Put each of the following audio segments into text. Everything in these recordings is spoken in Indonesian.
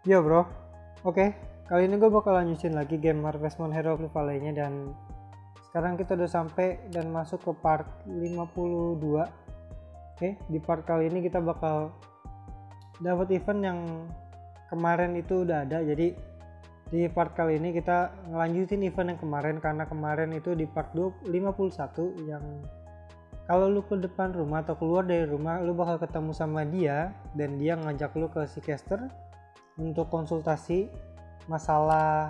Yo bro, oke, kali ini gue bakal lanjutin lagi game Harvest Moon Hero Valley-nya, dan sekarang kita udah sampai dan masuk ke part 52. Oke, di part kali ini kita bakal dapat event yang kemarin itu udah ada. Jadi di part kali ini kita ngelanjutin event yang kemarin, karena kemarin itu di part 51 yang kalau lu ke depan rumah atau keluar dari rumah lu bakal ketemu sama dia, dan dia ngajak lu ke si caster untuk konsultasi masalah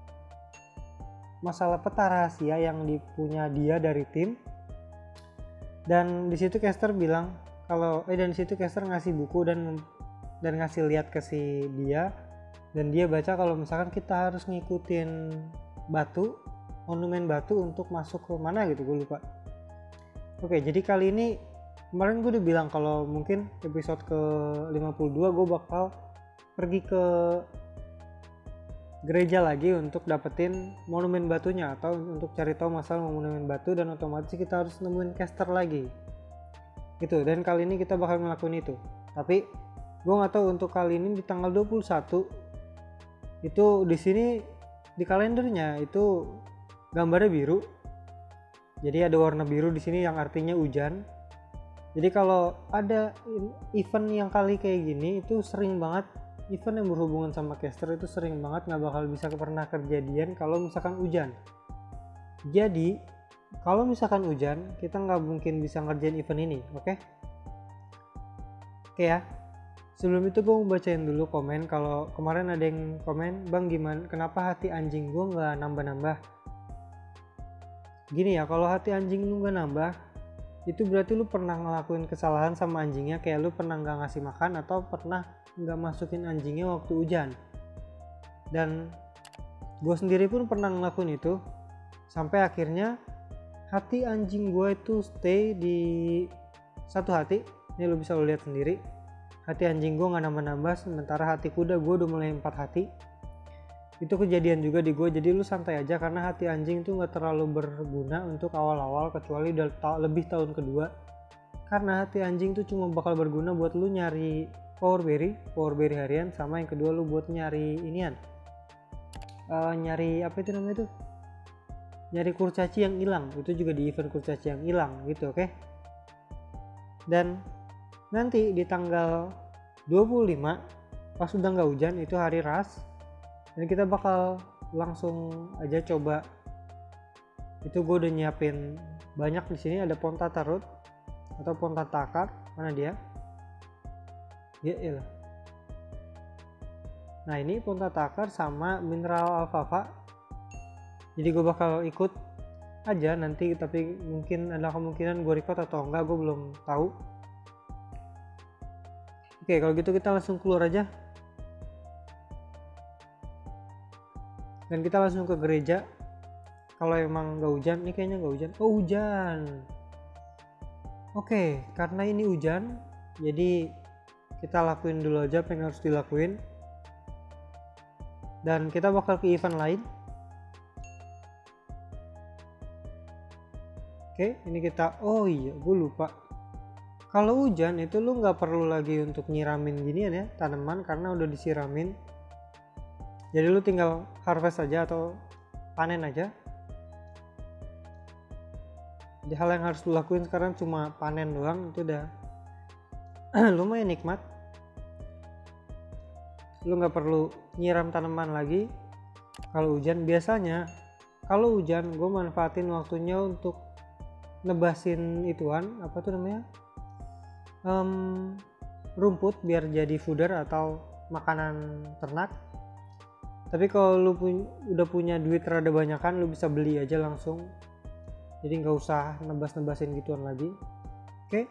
peta rahasia yang dipunya dia dari tim. Dan di situ caster bilang kalau dan di situ caster ngasih buku dan ngasih lihat ke si dia, dan dia baca kalau misalkan kita harus ngikutin monumen batu untuk masuk ke mana gitu, gue lupa. Oke, jadi kali ini kemarin gue udah bilang kalau mungkin episode ke 52 gue bakal pergi ke gereja lagi untuk dapetin monumen batunya, atau untuk cari tahu masalah monumen batu, dan otomatis kita harus nemuin caster lagi gitu. Dan kali ini kita bakal ngelakuin itu, tapi gue nggak tahu untuk kali ini di tanggal 21 itu di sini di kalendernya itu gambarnya biru, jadi ada warna biru di sini yang artinya hujan. Jadi kalau ada event yang kali kayak gini itu sering banget, event yang berhubungan sama caster itu sering banget nggak bakal bisa pernah kejadian kalau misalkan hujan. Jadi kalau misalkan hujan kita nggak mungkin bisa ngerjain event ini. Oke ya, sebelum itu gue mau bacain dulu komen. Kalau kemarin ada yang komen, bang gimana kenapa hati anjing gue nggak nambah-nambah. Gini ya, kalau hati anjing lu nggak nambah itu berarti lu pernah ngelakuin kesalahan sama anjingnya, kayak lu pernah nggak ngasih makan atau pernah nggak masukin anjingnya waktu hujan. Dan gue sendiri pun pernah ngelakuin itu, sampai akhirnya hati anjing gue itu stay di satu hati. Ini lu bisa lu lihat sendiri, hati anjing gue nggak nambah-nambah, sementara hati kuda gue udah mulai 4 hati. Itu kejadian juga di gue, jadi lu santai aja karena hati anjing tuh nggak terlalu berguna untuk awal-awal, kecuali udah lebih tahun kedua, karena hati anjing tuh cuma bakal berguna buat lu nyari power berry harian, sama yang kedua lu buat nyari inian, nyari apa itu namanya tuh, nyari kurcaci yang hilang. Itu juga di event kurcaci yang hilang gitu. Oke. Dan nanti di tanggal 25 pas udah nggak hujan, itu hari ras, dan kita bakal langsung aja coba. Itu gue udah nyiapin banyak di sini, ada Ponta Tarot atau Ponta Takar, mana dia? Ya iyalah. Nah ini Ponta Takar sama mineral alfalfa. Jadi gue bakal ikut aja nanti, tapi mungkin ada kemungkinan gue record atau enggak, gue belum tahu. Oke, kalau gitu kita langsung keluar aja. Dan kita langsung ke gereja. Kalau emang nggak hujan, ini kayaknya nggak hujan. Oh hujan. Oke, karena ini hujan, jadi kita lakuin dulu aja apa yang harus dilakuin. Dan kita bakal ke event lain. Oke, ini kita, oh iya gue lupa. Kalau hujan itu lu nggak perlu lagi untuk nyiramin ginian ya tanaman, karena udah disiramin. Jadi lu tinggal harvest aja atau panen aja. Jadi hal yang harus lu lakuin sekarang cuma panen doang, itu udah lumayan nikmat. Lu nggak perlu nyiram tanaman lagi kalau hujan. Biasanya kalau hujan gue manfaatin waktunya untuk nebasin ituan, apa tuh namanya, rumput biar jadi fodder atau makanan ternak. Tapi kalau lu udah punya duit rada banyakan, lu bisa beli aja langsung, jadi nggak usah nebas-nebasin gituan lagi. Oke.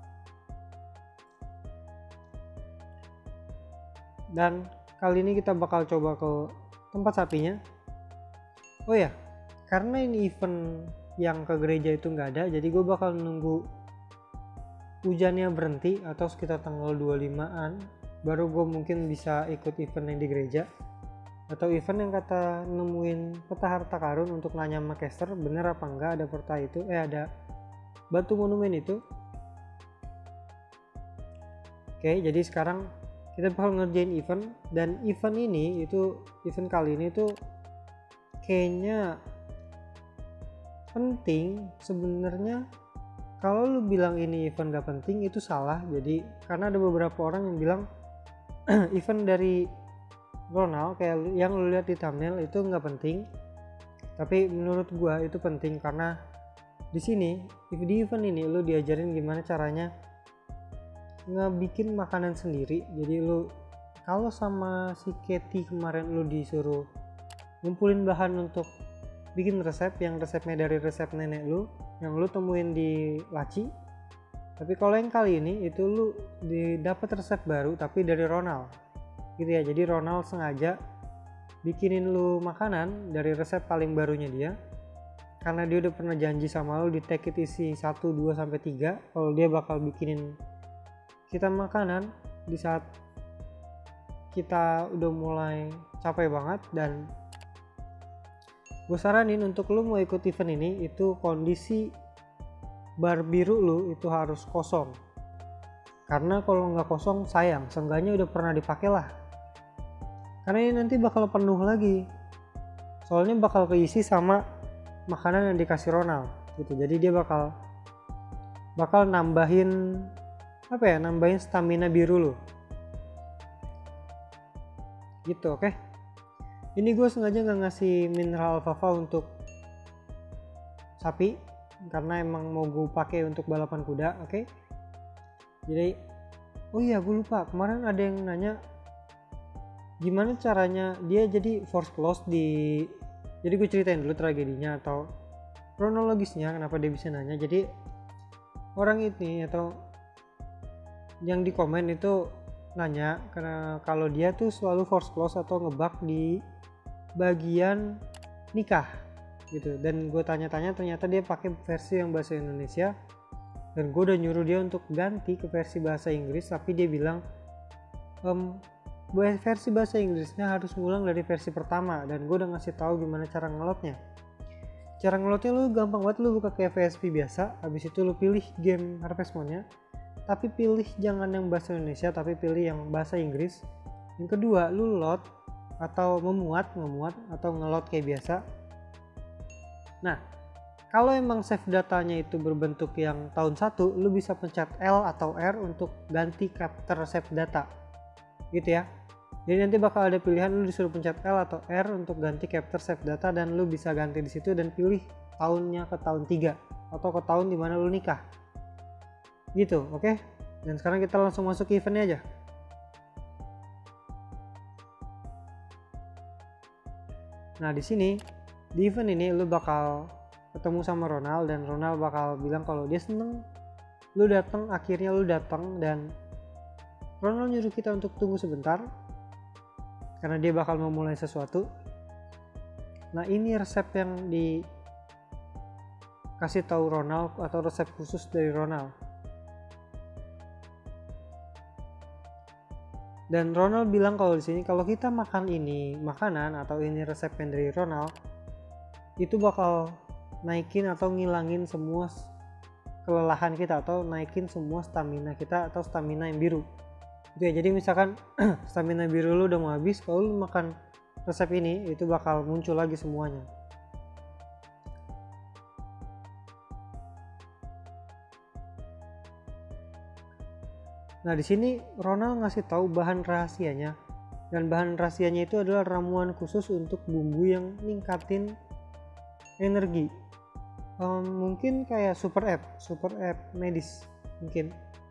Dan kali ini kita bakal coba ke tempat sapinya. Oh ya, karena ini event yang ke gereja itu nggak ada, jadi gue bakal nunggu hujannya berhenti atau sekitar tanggal 25an baru gue mungkin bisa ikut event yang di gereja, atau event yang kata nemuin peta harta karun untuk nanya sama caster bener apa enggak ada peta itu, ada batu monumen itu. Oke, jadi sekarang kita bakal ngerjain event, dan event kali ini tuh kayaknya penting sebenarnya. Kalau lu bilang ini event gak penting itu salah. Jadi karena ada beberapa orang yang bilang event dari Ronald kayak yang lu lihat di thumbnail itu nggak penting, tapi menurut gua itu penting karena di sini di event ini lu diajarin gimana caranya ngebikin makanan sendiri. Jadi lu kalau sama si Katie kemarin lu disuruh ngumpulin bahan untuk bikin resep yang resepnya dari resep nenek lu yang lu temuin di laci. Tapi kalau yang kali ini itu lu dapat resep baru tapi dari Ronald gitu ya. Jadi Ronald sengaja bikinin lu makanan dari resep paling barunya dia, karena dia udah pernah janji sama lu di Take It Easy 1, 2, sampai 3 kalau dia bakal bikinin kita makanan di saat kita udah mulai capek banget. Dan gue saranin untuk lu mau ikut event ini itu kondisi bar biru lu itu harus kosong, karena kalau nggak kosong sayang, seenggaknya udah pernah dipakai lah, karena ini nanti bakal penuh lagi, soalnya bakal keisi sama makanan yang dikasih Ronald gitu. Jadi dia bakal nambahin nambahin stamina biru lu gitu. Oke. Ini gue sengaja nggak ngasih mineral alfalfa untuk sapi karena emang mau gue pakai untuk balapan kuda. Oke. Jadi oh iya gue lupa, kemarin ada yang nanya gimana caranya dia jadi force close di. Jadi gue ceritain dulu tragedinya atau kronologisnya kenapa dia bisa nanya. Jadi orang ini atau yang di komen itu nanya karena kalau dia tuh selalu force close atau ngebug di bagian nikah gitu. Dan gue tanya-tanya ternyata dia pakai versi yang bahasa Indonesia, dan gue udah nyuruh dia untuk ganti ke versi bahasa Inggris, tapi dia bilang versi bahasa Inggrisnya harus ngulang dari versi pertama. Dan gue udah ngasih tahu gimana cara ngelotnya. Cara ngelotnya lu gampang banget, lu buka kayak VSP biasa, habis itu lu pilih game Harvest Moon-nya, tapi pilih jangan yang bahasa Indonesia, tapi pilih yang bahasa Inggris. Yang kedua lu load atau memuat atau ngelot kayak biasa. Nah kalau emang save datanya itu berbentuk yang tahun 1, lu bisa pencet L atau R untuk ganti capture save data gitu ya. Jadi nanti bakal ada pilihan, lu disuruh pencet L atau R untuk ganti capture save data, dan lu bisa ganti di situ dan pilih tahunnya ke tahun 3 atau ke tahun dimana lu nikah gitu. Oke. Dan sekarang kita langsung masuk ke eventnya aja. Nah di sini di event ini lu bakal ketemu sama Ronald, dan Ronald bakal bilang kalau dia seneng lu datang, akhirnya lu datang. Dan Ronald nyuruh kita untuk tunggu sebentar karena dia bakal memulai sesuatu. Nah ini resep yang dikasih tahu Ronald atau resep khusus dari Ronald. Dan Ronald bilang kalau di sini kalau kita makan ini makanan atau ini resep yang dari Ronald itu bakal naikin atau ngilangin semua kelelahan kita atau naikin semua stamina kita atau stamina yang biru. Itu ya. Jadi misalkan stamina biru lu udah mau habis, kalau lu makan resep ini itu bakal muncul lagi semuanya. Nah di sini Ronald ngasih tahu bahan rahasianya, dan bahan rahasianya itu adalah ramuan khusus untuk bumbu yang ningkatin energi. Mungkin kayak super app medis mungkin.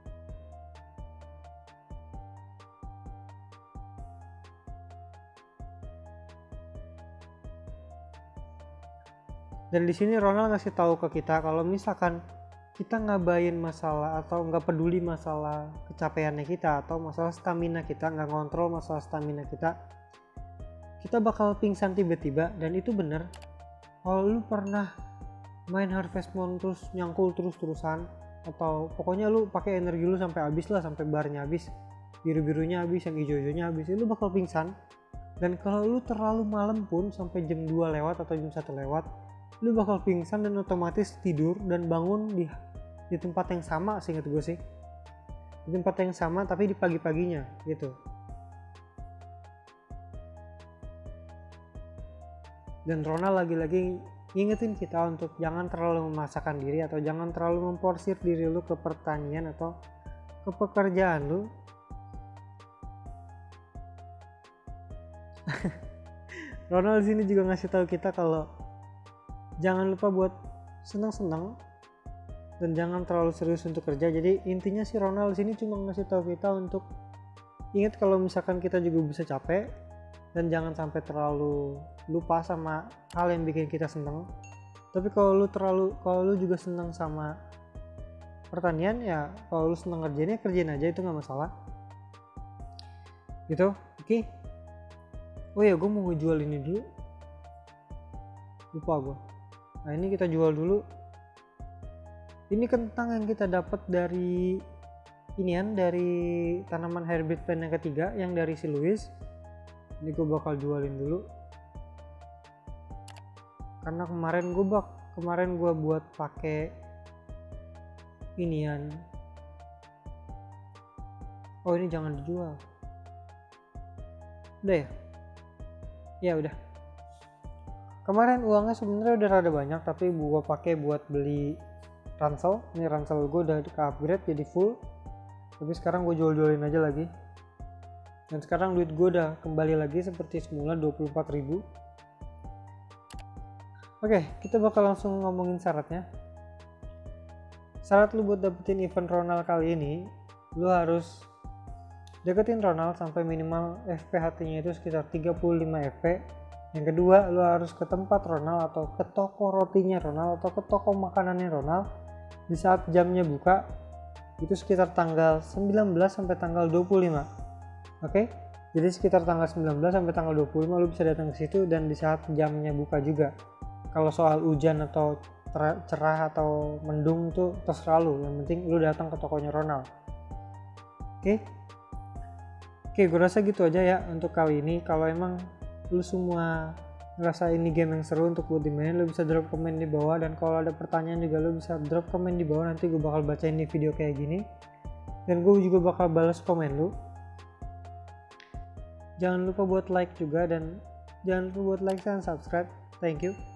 Dan di sini Ronald ngasih tahu ke kita kalau misalkan kita ngabain masalah atau nggak peduli masalah kecapeannya kita atau masalah stamina kita, nggak ngontrol masalah stamina kita bakal pingsan tiba-tiba. Dan itu bener. Kalau lu pernah main Harvest Moon terus nyangkul terus-terusan, atau pokoknya lu pakai energi lu sampai habis lah, sampai barnya habis, biru-birunya habis, yang hijau-hijaunya habis, lu bakal pingsan. Dan kalau lu terlalu malam pun sampai jam 2 lewat atau jam 1 lewat, lu bakal pingsan dan otomatis tidur dan bangun di tempat yang sama, seingat gue sih, di tempat yang sama tapi di pagi-paginya gitu. Dan Ronald lagi-lagi ngingetin kita untuk jangan terlalu memaksakan diri atau jangan terlalu memporsir diri lu ke pertanian atau ke pekerjaan lu. Ronald di sini juga ngasih tahu kita kalau jangan lupa buat senang-senang dan jangan terlalu serius untuk kerja. Jadi intinya si Ronald di sini cuma ngasih tahu kita untuk ingat kalau misalkan kita juga bisa capek dan jangan sampai terlalu lupa sama hal yang bikin kita senang. Tapi kalau lu juga senang sama pertanian, ya kalau lu senang ngerjainnya kerjain aja, itu nggak masalah gitu. Oke. Oh ya, gue mau ngejual ini dulu, lupa gue. Nah ini kita jual dulu. Ini kentang yang kita dapat dari dari tanaman hybrid plant yang ketiga, yang dari si Louis. Ini gue bakal jualin dulu karena kemarin gue buat pakai inian. Oh ini jangan dijual, udah ya udah. Kemarin uangnya sebenarnya udah rada banyak, tapi gue pakai buat beli ransel. Ini ransel gue udah ke upgrade jadi full, tapi sekarang gue jual-jualin aja lagi. Dan sekarang duit gue udah kembali lagi seperti semula, 24.000. Oke, kita bakal langsung ngomongin syaratnya. Syarat lu buat dapetin event Ronald kali ini, lu harus deketin Ronald sampai minimal FPHT-nya itu sekitar 35 FP. Yang kedua, lu harus ke tempat Ronald atau ke toko rotinya Ronald atau ke toko makanannya Ronald di saat jamnya buka, itu sekitar tanggal 19 sampai tanggal 25. Oke, jadi sekitar tanggal 19 sampai tanggal 25 lu bisa datang ke situ dan di saat jamnya buka juga. Kalau soal hujan atau cerah atau mendung itu terserah lu, yang penting lu datang ke tokonya Ronald. Oke, gue rasa gitu aja ya untuk kali ini. Kalau emang lu semua ngerasa ini game yang seru untuk buat dimainin, lu bisa drop komen di bawah. Dan kalau ada pertanyaan juga lu bisa drop komen di bawah, nanti gue bakal bacain di video kayak gini. Dan gue juga bakal balas komen lu. Jangan lupa buat like juga, dan jangan lupa buat like dan subscribe. Thank you.